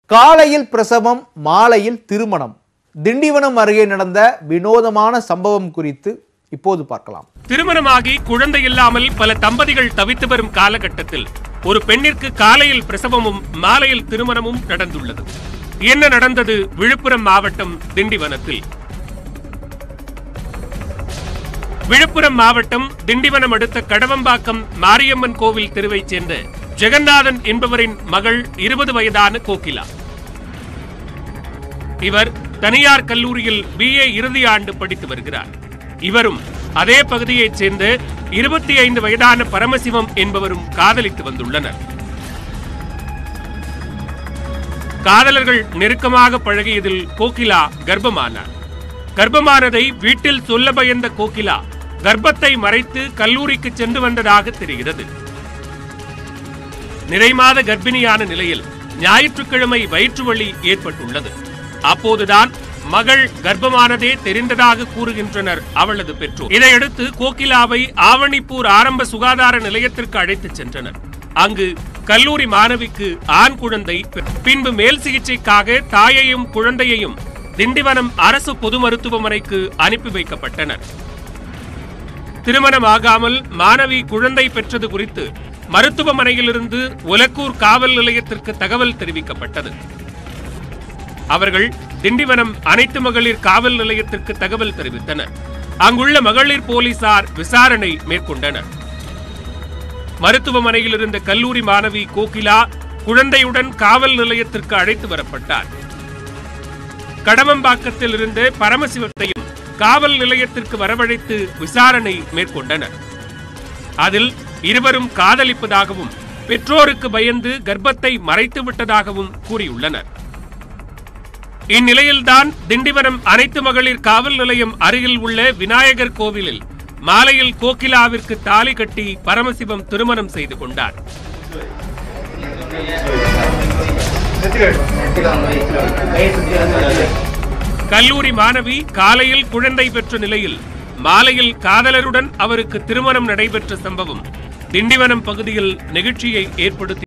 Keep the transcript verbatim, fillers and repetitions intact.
காலையில் பிரசவம், மாலையில் திருமணம். திண்டிவனம் அருகே நடந்த வினோதமான சம்பவம் குறித்து இப்போது பார்க்கலாம். திருமணமாகி குழந்தை இல்லாமல் பல தம்பதிகள் தவித்து வரும் காலகட்டத்தில் ஒரு பெண்ணிற்கு காலையில் பிரசவமும் மாலையில் திருமணமும் நடந்துள்ளது. என்ன நடந்தது? விழுப்புரம் மாவட்டம் திண்டிவனத்தில். விழுப்புரம் மாவட்டம் திண்டிவனம் அடுத்த கடவம்பாக்கம் மாரியம்மன் கோவில் தெருவைச் சேர்ந்த ஜெகநாதன் என்பவரின் மகள் இருபது வயதான கோகிலா. இவர் தனியார் கல்லூரியில் பி ஏ இறுதி ஆண்டு படித்து வருகிறார். இவரும் அதே பகுதியைச் சேர்ந்த இருபத்தி ஐந்து வயதான பரமசிவம் என்பவரும் காதலித்து வந்துள்ளனர். காதலர்கள் நெருக்கமாக பழகியதில் கோகிலா கர்ப்பமானார். கர்ப்பமானதை வீட்டில் சொல்ல பயந்த கோகிலா கர்ப்பத்தை மறைத்து கல்லூரிக்கு சென்று வந்ததாக தெரிகிறது. நிறைமாத கர்ப்பிணியான நிலையில் ஞாயிற்றுக்கிழமை வயிற்று வலி ஏற்பட்டுள்ளது. அப்போதுதான் மகள் கர்ப்பமானதே தெரிந்ததாக கூறுகின்றனர் அவளது பெற்றோர். இதையடுத்து கோகிலாவை ஆவணிப்பூர் ஆரம்ப சுகாதார நிலையத்திற்கு அழைத்துச் சென்றனர். அங்கு கல்லூரி மாணவிக்கு ஆண் குழந்தை, பின்பு மேல் சிகிச்சைக்காக தாயையும் குழந்தையையும் திண்டிவனம் அரசு பொது மருத்துவமனைக்கு அனுப்பி வைக்கப்பட்டனர். திருமணமாகாமல் மாணவி குழந்தை பெற்றது குறித்து மருத்துவமனையிலிருந்து ஒலக்கூர் காவல் நிலையத்திற்கு தகவல் தெரிவிக்கப்பட்டது. அவர்கள் திண்டிவனம் அனைத்து மகளிர் காவல் நிலையத்திற்கு தகவல் தெரிவித்தனர். அங்குள்ள மகளிர் போலீசார் விசாரணை மேற்கொண்டனர். மருத்துவமனையில் இருந்த கல்லூரி மாணவி கோகிலா குழந்தையுடன் காவல் நிலையத்திற்கு அழைத்து வரப்பட்டார். கடவம்பாக்கத்தில் இருந்து பரமசிவத்தையும் காவல் நிலையத்திற்கு வரவழைத்து விசாரணை மேற்கொண்டனர். அதில் இருவரும் காதலிப்பதாகவும் பெற்றோருக்கு பயந்து கர்ப்பத்தை மறைத்து விட்டதாகவும் கூறியுள்ளனர். இந்நிலையில்தான் திண்டிவனம் அனைத்து மகளிர் காவல் நிலையம் அருகில் உள்ள விநாயகர் கோவிலில் மாலையில் கோகிலாவிற்கு தாலி கட்டி பரமசிவம் திருமணம் செய்து கொண்டார். கல்லூரி மாணவி காலையில் குழந்தை பெற்ற நிலையில் மாலையில் காதலருடன் அவருக்கு திருமணம் நடைபெற்ற சம்பவம் திண்டிவனம் பகுதியில் நெகிழ்ச்சியை ஏற்படுத்தி